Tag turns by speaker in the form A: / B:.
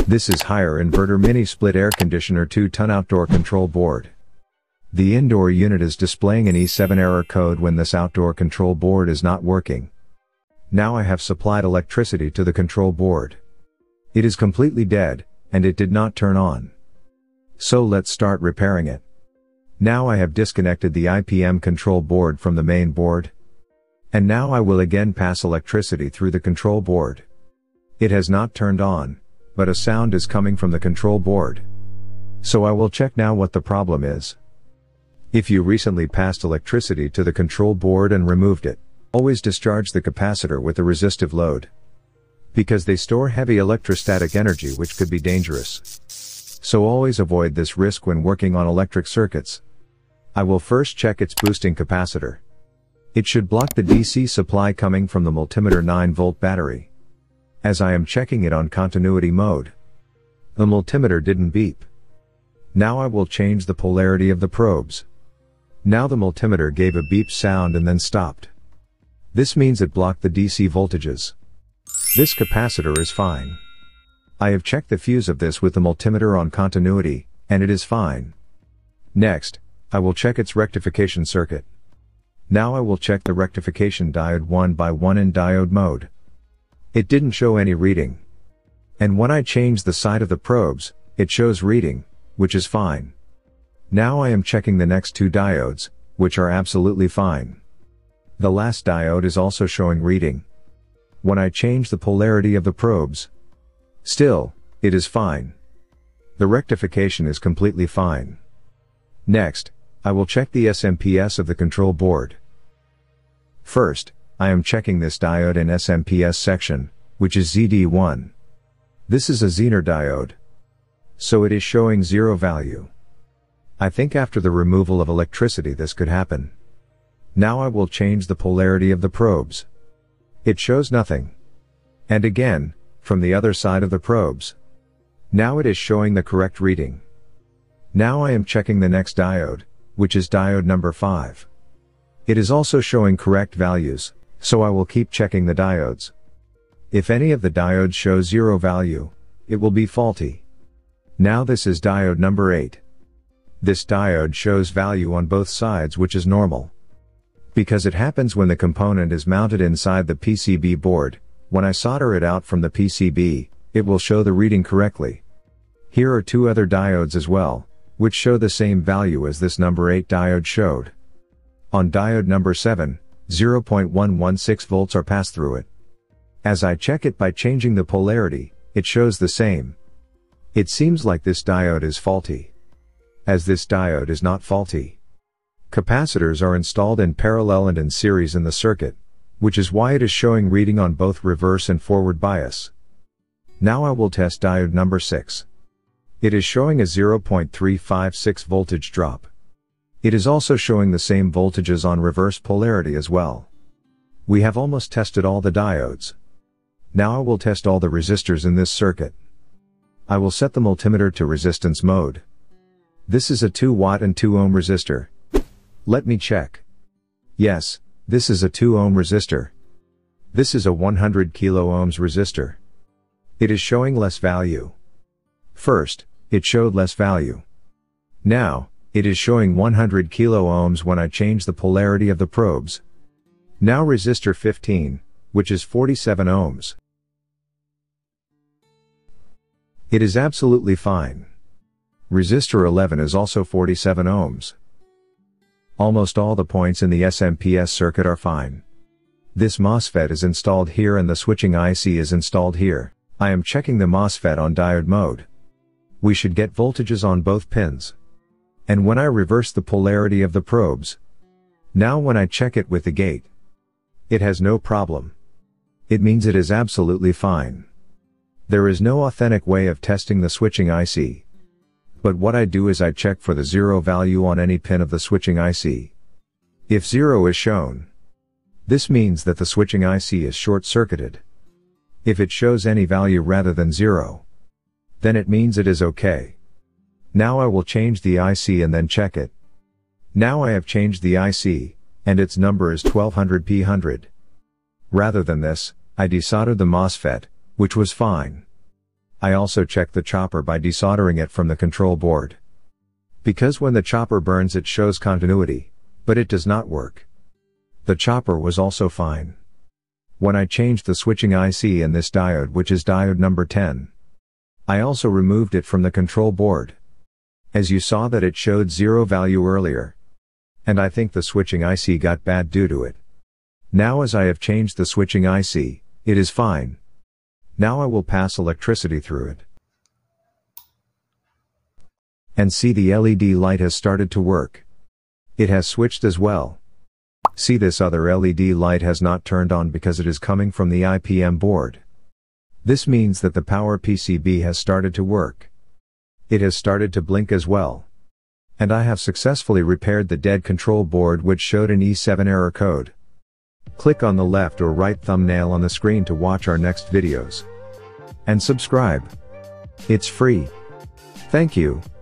A: This is higher inverter mini split air conditioner 2-ton outdoor control board. The indoor unit is displaying an E7 error code when this outdoor control board is not working. Now I have supplied electricity to the control board. It is completely dead, and it did not turn on. So let's start repairing it. Now I have disconnected the IPM control board from the main board. And now I will again pass electricity through the control board. It has not turned on, but a sound is coming from the control board. So I will check now what the problem is. If you recently passed electricity to the control board and removed it, always discharge the capacitor with the resistive load, because they store heavy electrostatic energy which could be dangerous. So always avoid this risk when working on electric circuits. I will first check its boosting capacitor. It should block the DC supply coming from the multimeter 9-volt battery. As I am checking it on continuity mode, the multimeter didn't beep. Now I will change the polarity of the probes. Now the multimeter gave a beep sound and then stopped. This means it blocked the DC voltages. This capacitor is fine. I have checked the fuse of this with the multimeter on continuity, and it is fine. Next, I will check its rectification circuit. Now I will check the rectification diode 1 by 1 in diode mode. It didn't show any reading. And when I change the side of the probes, it shows reading, which is fine. Now I am checking the next two diodes, which are absolutely fine. The last diode is also showing reading. When I change the polarity of the probes, still, it is fine. The rectification is completely fine. Next, I will check the SMPS of the control board. First, I am checking this diode in SMPS section, which is ZD1. This is a Zener diode. So it is showing 0 value. I think after the removal of electricity this could happen. Now I will change the polarity of the probes. It shows nothing. And again, from the other side of the probes. Now it is showing the correct reading. Now I am checking the next diode, which is diode number 5. It is also showing correct values, so I will keep checking the diodes. If any of the diodes show 0 value, it will be faulty. Now this is diode number 8. This diode shows value on both sides, which is normal. Because it happens when the component is mounted inside the PCB board. When I solder it out from the PCB, it will show the reading correctly. Here are two other diodes as well, which show the same value as this number 8 diode showed. On diode number 7, 0.116 volts are passed through it. As I check it by changing the polarity, it shows the same. It seems like this diode is faulty. As this diode is not faulty. Capacitors are installed in parallel and in series in the circuit, which is why it is showing reading on both reverse and forward bias. Now I will test diode number 6. It is showing a 0.356 voltage drop. It is also showing the same voltages on reverse polarity as well. We have almost tested all the diodes. Now I will test all the resistors in this circuit. I will set the multimeter to resistance mode. This is a 2 watt and 2 ohm resistor. Let me check. Yes, this is a 2 ohm resistor. This is a 100 kilo ohms resistor. It is showing less value. First, it showed less value. Now, it is showing 100 kilo ohms when I change the polarity of the probes. Now resistor 15, which is 47 ohms. It is absolutely fine. Resistor 11 is also 47 ohms. Almost all the points in the SMPS circuit are fine. This MOSFET is installed here and the switching IC is installed here. I am checking the MOSFET on diode mode. We should get voltages on both pins. And when I reverse the polarity of the probes. Now when I check it with the gate. It has no problem. It means it is absolutely fine. There is no authentic way of testing the switching IC. But what I do is I check for the 0 value on any pin of the switching IC. If 0 is shown, this means that the switching IC is short-circuited. If it shows any value rather than 0, then it means it is okay. Now I will change the IC and then check it. Now I have changed the IC, and its number is 1200P100. Rather than this, I desoldered the MOSFET, which was fine. I also checked the chopper by desoldering it from the control board. Because when the chopper burns it shows continuity, but it does not work. The chopper was also fine. When I changed the switching IC in this diode, which is diode number 10, I also removed it from the control board. As you saw that it showed 0 value earlier. And I think the switching IC got bad due to it. Now as I have changed the switching IC, it is fine. Now I will pass electricity through it. And see, the LED light has started to work. It has switched as well. See, this other LED light has not turned on because it is coming from the IPM board. This means that the power PCB has started to work. It has started to blink as well. And I have successfully repaired the dead control board, which showed an E7 error code. Click on the left or right thumbnail on the screen to watch our next videos. And subscribe. It's free. Thank you.